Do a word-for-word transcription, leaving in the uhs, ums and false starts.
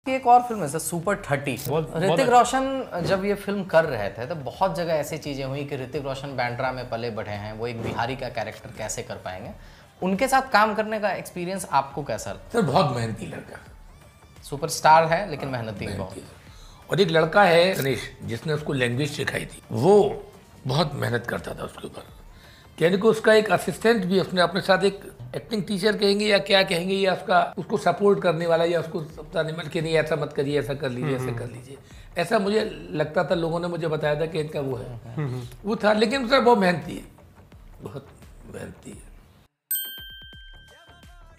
एक और फिल्म है sir, super thirty. Hrithik Roshan जब ये फिल्म कर रहे थे तो बहुत जगह ऐसी चीजें हुई कि ऋतिक रोशन बांद्रा में पले बढ़े हैं, वो एक बिहारी का कैरेक्टर कैसे कर पाएंगे। उनके साथ काम करने का एक्सपीरियंस आपको कैसा लगता है? सर बहुत मेहनती लड़का, सुपरस्टार है लेकिन मेहनती बहुत। और एक लड़का है गणेश जिसने उसको लैंग्वेज सिखाई थी, वो बहुत मेहनत करता था उसके ऊपर। कहने को उसका एक असिस्टेंट भी उसने अपने साथ, एक एक्टिंग टीचर कहेंगे या क्या कहेंगे, या उसका उसको सपोर्ट करने वाला, या उसको मत के नहीं ऐसा मत करिए, ऐसा कर लीजिए, ऐसा कर लीजिए, ऐसा मुझे लगता था। लोगों ने मुझे बताया था कि इनका वो है, वो था। लेकिन सर बहुत मेहनती है, बहुत मेहनती है।